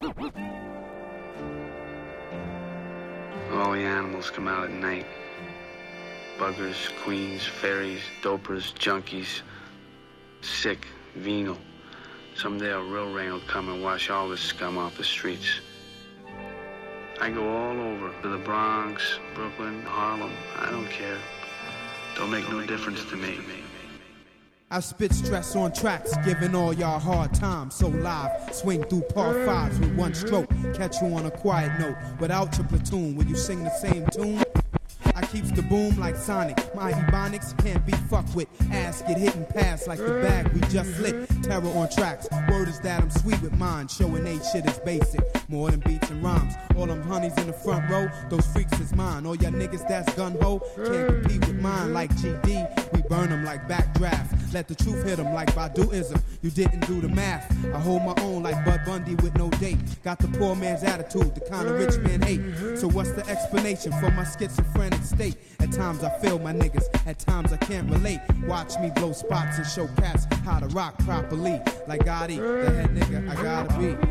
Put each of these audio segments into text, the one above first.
All the animals come out at night. Buggers, queens, fairies, dopers, junkies, sick, venal. Someday a real rain will come and wash all this scum off the streets. I go all over, to the Bronx, Brooklyn, Harlem, I don't care. Don't make no difference to me. I spit stress on tracks, giving all y'all hard time. So live, swing through par fives with one stroke. Catch you on a quiet note, without your platoon. Will you sing the same tune? I keeps the boom like Sonic. My ebonics can't be fucked with. Ass get hit and pass like the bag we just lit. Terror on tracks. Word is that I'm sweet with mine. Showing they shit is basic. More than beats and rhymes. All them honeys in the front row, those freaks is mine. All y'all niggas that's gun-ho can't compete with mine like GD. We burn them like backdraft. Let the truth hit them like Baduism. You didn't do the math. I hold my own like Bud Bundy with no date. Got the poor man's attitude, the kind of rich man hate. So what's the explanation for my schizophrenic state? At times I feel my niggas, at times I can't relate. Watch me blow spots and show cats how to rock properly. Like Gotti, the head nigga I gotta be.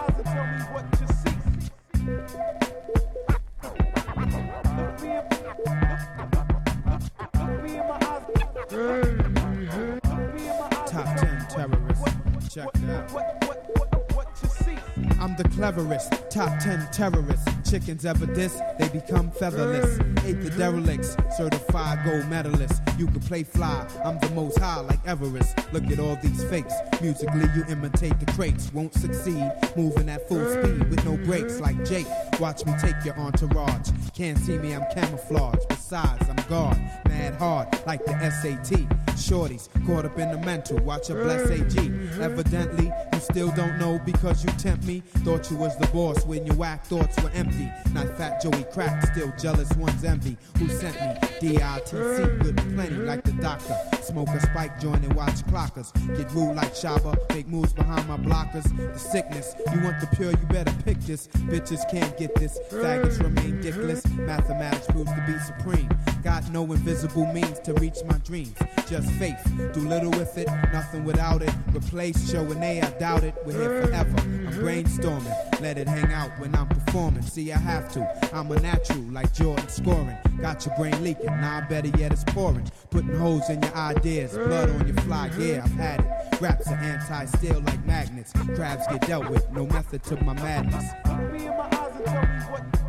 Top 10 terrorists, check it out. I'm the cleverest, top 10 terrorists. Chickens ever diss, they become featherless. Hate the derelicts, certified gold medalists. You can play fly, I'm the most high like Everest. Look at all these fakes, musically you imitate the crates. Won't succeed, moving at full speed with no brakes like Jake. Watch me take your entourage. Can't see me, I'm camouflage. Besides, I'm God, mad hard like the SAT. Shorties, caught up in the mental, watch a bless AG. Evidently, you still don't know because you tempt me. Thought you was the boss when your whack thoughts were empty. Not Fat Joey Crack, still jealous one's envy. Who sent me? DITC, good and plenty like the doctor. Smoke a spike joint and watch clockers. Get rude like Shabba, make moves behind my blockers. The sickness, you want the pure, you better pick this. Bitches can't get this, faggots remain dickless. Mathematics proves to be supreme. Got no invisible means to reach my dreams. Just faith, do little with it, nothing without it. Replace show and I doubt it, we're here forever. I'm brainstorming, let it hang out when I'm performing. See, I have to, I'm a natural like Jordan scoring. Got your brain leaking, now better yet it's pouring. Putting holes in your ideas, blood on your fly gear, I've had it. Raps are anti-steel like magnets. Crabs get dealt with, no method to my madness. Look me in my eyes and tell me what